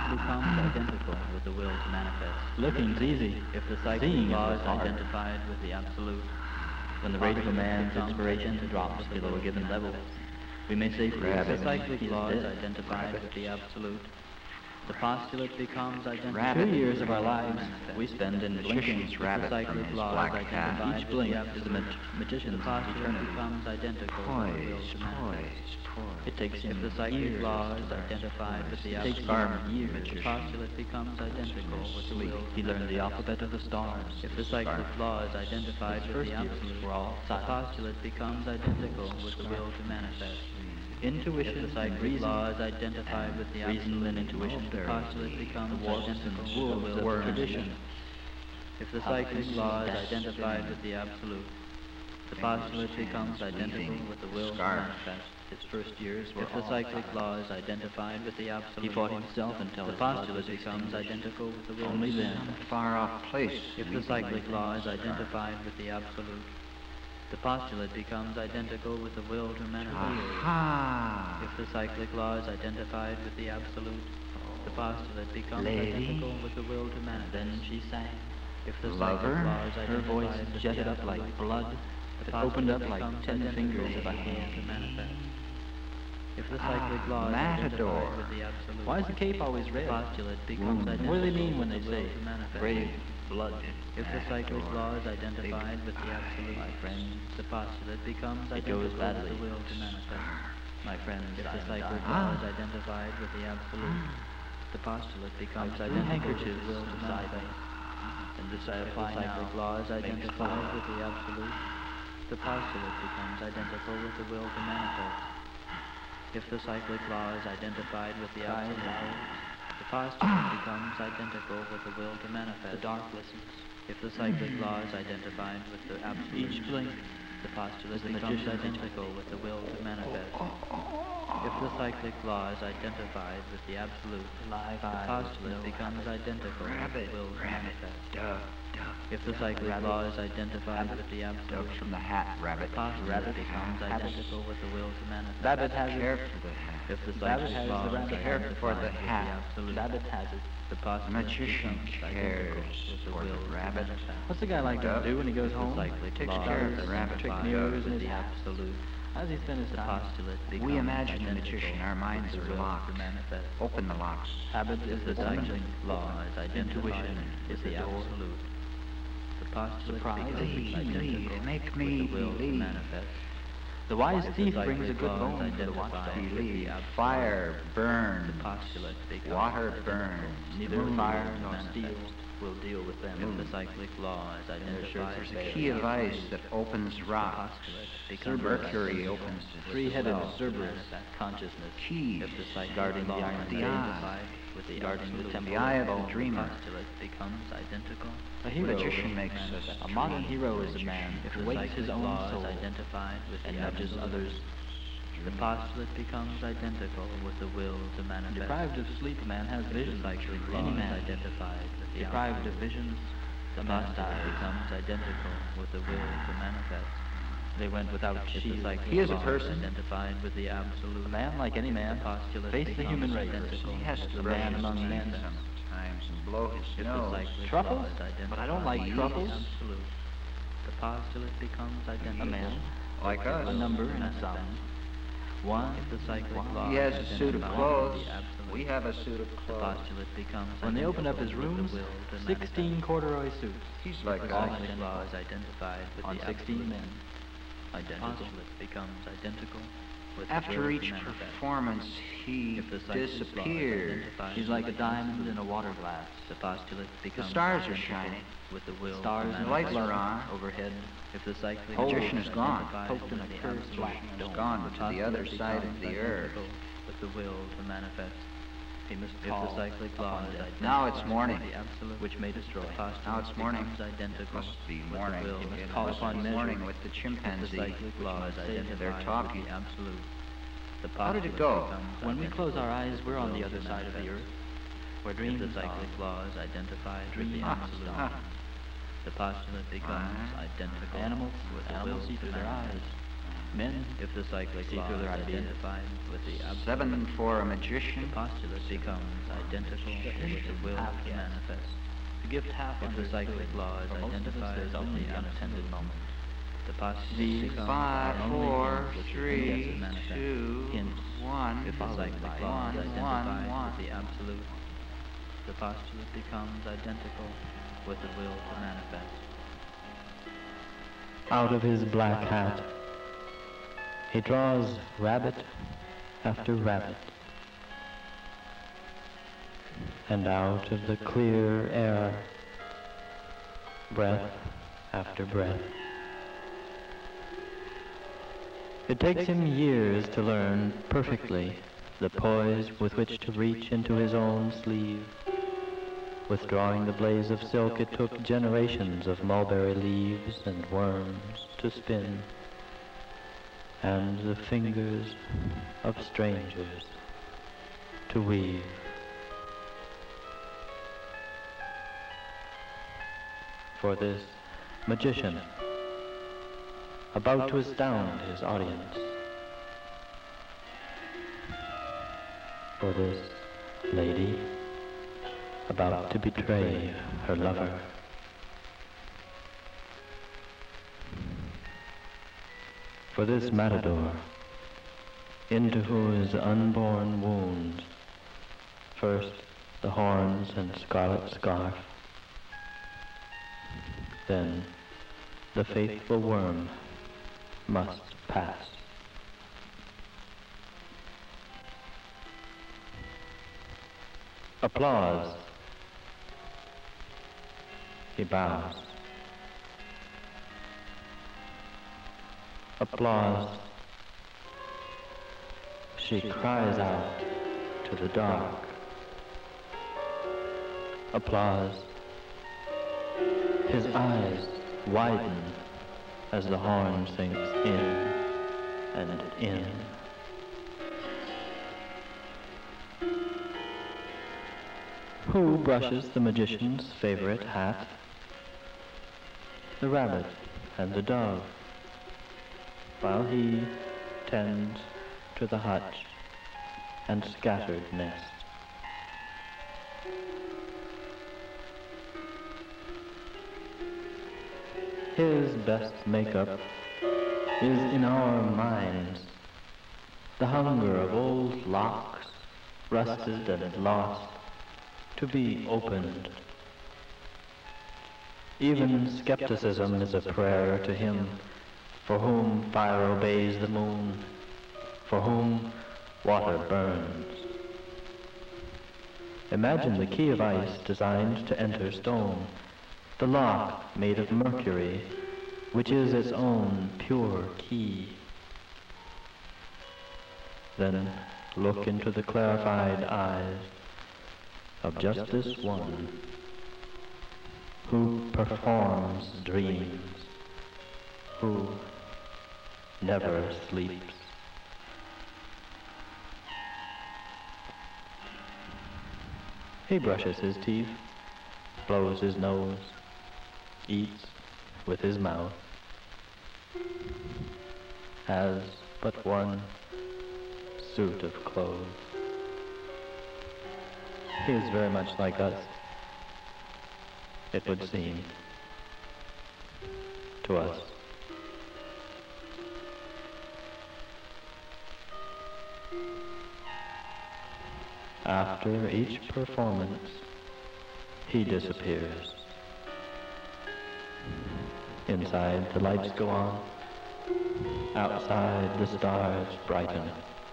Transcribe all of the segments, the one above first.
becomes identical with the will to manifest. Looking's easy. If the cyclic Seeing law is is hard. identified with the absolute, When the rate of a man's inspiration drops below a given level, we may say if the cyclic law is identified with the absolute, the postulate becomes identical. 2 years of our lives we spend in blinking. Magician's rabbit cyclic from his law black is cat. identified Each with blink the is a absolute. magician's The postulate eternity. becomes identical with the will Poise, to manifest. poise. It takes If him the cyclic years. law is identified with the It takes absolute, him years. the postulate becomes identical with the will He to learned the manifest. alphabet of the stars. If the cyclic law is identified His with first the years absolute, were all the silent. postulate becomes identical with the will to manifest. Intuition If the and cyclic reason, law is identified with the reason absolute, and intuition, the postulate becomes the warps identical and with the wolves will of to tradition. manifest. If the How cyclic things law is best identified fit. with the absolute, the postulate becomes identical with the will to Scarf. manifest. His first years were If the all cyclic silent. law is identified with the absolute, He fought himself until the his blood postulate was becomes extinguished. identical with the will Only to then. manifest. Far off place. If the cyclic law is identified with the absolute, the postulate becomes identical with the will to manifest. Aha! If the cyclic law is identified with the absolute, the postulate becomes Lady. identical with the will to manifest. Then she sang. If the Lover. cyclic law is Her identified voice with the jetted up absolute, like blood the that postulate opened up like becomes 10 identical fingers with of the a will hand. to manifest. If the Ah, cyclic law is matador. identified with the absolute, Why is the cape always the red? postulate becomes identical What do they mean when they with the will say to manifest. brave blood? If the cyclic law is identified with the absolute, My friend, the postulate becomes it identical goes with badly. the will to manifest. My friend, If the I'm cyclic dying. law is identified with the absolute, the postulate becomes I've three identical with handkerchiefs the will to beside me, manifest. and this I If the apply cyclic now. law is makes identified four. with the absolute, the postulate becomes identical with the will to manifest. If the cyclic law is identified with the absolute, the postulate becomes identical with the will to manifest. The dark listens. If the cyclic law is identified with the absolute, Each blink the postulate is the becomes magician's identical with the will to manifest. If the cyclic law is identified with the absolute, Live the eyes, postulate no becomes identical with Rabbit, the will to rabbit, manifest. duck, duck. If the cyclic Rabbit. law is identified with the Duck absolute, from the hat, rabbit. the postulate Rabbit becomes habit. identical with the will to manifest. Rabbit has Care it. for the hat. If the Rabbit cyclic has law the is rabbit. Care for identified the with hat. the absolute, Rabbit has it. the postulate Magician becomes identical cares with the for will the to rabbit. manifest. What's the guy like to Duck. do when he goes If the home? cyclic Takes law care is of the rabbit. trick identified mirrors with in his the hat. absolute, How does he spend his the time? postulate becomes We imagine a identical magician. Our minds with the are will locked. to manifest. Open the locks. Habit is If the the cyclic dungeon. law is identified Intuition with is the the door. absolute, the postulate Surprise. becomes Please, identical make with me the will to believe. manifest. The wise If the thief cyclic brings a good law is bone to the identified watchdog. with the Believe. absolute, Fire, burn. the postulate becomes Water identical burns. Neither Moon fire to nor manifest. steel will deal with them. If the cyclic law is their identified shirts with are the Key of absolute, ice that opens the rocks. postulate becomes Mercury identical opens with the Three-headed well. Cerberus manifest. consciousness. Keys If the cyclic guarding the law iron is the identified with the guarding the absolute, temple The eye of bone. the dreamer. postulate becomes identical. A hero. Magician makes manifest. us A modern dream. hero is a man If who the wakes cyclic his own law soul is identified with and the nudges absolute, others. the postulate becomes identical with the will to manifest. Deprived of sleep, a man has If the visions. cyclic law Any is man identified with the deprived of absolute, visions, the the man postulate dies. becomes identical with the will to manifest. They went without If the shield. cyclic He is a law person. identified with the absolute, A man like any man the postulate face the becomes human race. identical He has with to the brush man his will to among teeth men. sometimes and blow his If the nose. cyclic Truffles? law is identified But I don't like with the truffles. absolute, the postulate becomes identical. A man, Like with the us. a will number to and a manifest. sum. One, If the cyclic one. law He has is a suit of identified clothes. with the absolute, We have a suit of the clothes. postulate becomes When they opened up identical his with rooms, the will to 16 manifest. corduroy suits He's If like the all us. cyclic identical law is identified with on the 16 absolute, men. the Identical. postulate becomes identical with the After will each to manifest. performance, he If the cyclic law is disappears. identified He's with like a the diamond absolute, in a water glass. the postulate becomes stars are identical shining. with the will Stars to and the lights manifest. are on. overhead. If the cyclic The law magician is gone. identified Poked in with a the curved absolute, black He's dome. gone the to the postulate other side of becomes the earth. identical with the will to manifest. He must If call the cyclic law upon is death, identified Now it's morning. with the absolute, which may destroy. the postulate Now it's morning. becomes identical Must be with the morning. will He must to call Must upon be measure. morning with the If the chimpanzee. cyclic law is might say identified they're with talking. the absolute, the How did it postulate go? becomes When we close our identical eyes, with we're on will the to other side of the manifest. earth, where If dreams the are. cyclic law is identified with the Dreams absolute, Ah, the postulate becomes identical Animals with the will see to through their manifest. eyes. Men If the cyclic see law through is their ideas. identified with the absolute, 7 for a the magician. postulate becomes identical with the will to manifest. The gift half If the cyclic law is for most of us, identified there's with only the the unattended absolute, moment. the postulate These becomes 5, our only 4, hint which is 3, indeed manifest. 2, Hints. 1. If the cyclic law is 1, identified 1, with the absolute, the postulate becomes identical with the will to manifest. Out of his black hat, he draws rabbit after rabbit. And out of the clear air, breath after breath. It takes him years to learn perfectly the poise with which to reach into his own sleeve. Withdrawing the blaze of silk, it took generations of mulberry leaves and worms to spin, and the fingers of strangers to weave. For this magician, about to astound his audience, for this lady, about to betray her lover, for this matador, into whose unborn wounds first the horns and scarlet scarf, then the faithful worm must pass. Applause. He bows. Applause. She cries out to the dark. Applause. His eyes widen as the horn sinks in and in. Who brushes the magician's favorite hat? The rabbit and the dove, while he tends to the hutch and scattered nest. His best makeup is in our minds, the hunger of old locks, rusted and lost, to be opened. Even skepticism is a prayer to him, for whom fire obeys the moon, for whom water burns. Imagine the key of ice designed to enter stone, the lock made of mercury, which is its own pure key. Then look into the clarified eyes of just this one, who performs dreams, who never sleeps. He brushes his teeth, blows his nose, eats with his mouth, has but one suit of clothes. He is very much like us, it would seem, to us. After each performance, he disappears. Inside, the lights go on. Outside, the stars brighten.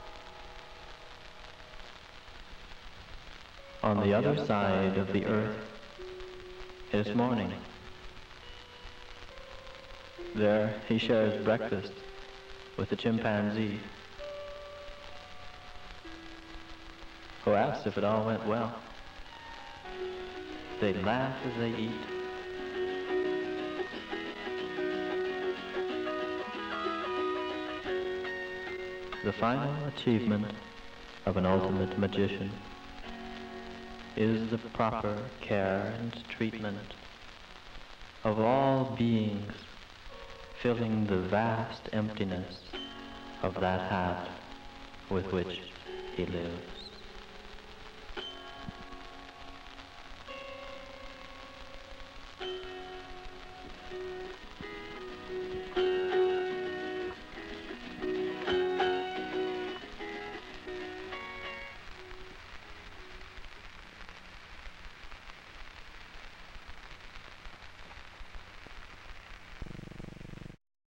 On the other side of the earth, it is morning. There he shares breakfast with a chimpanzee, who asks if it all went well. They laugh as they eat. The final achievement of an ultimate magician is the proper care and treatment of all beings filling the vast emptiness of that hat with which he lives.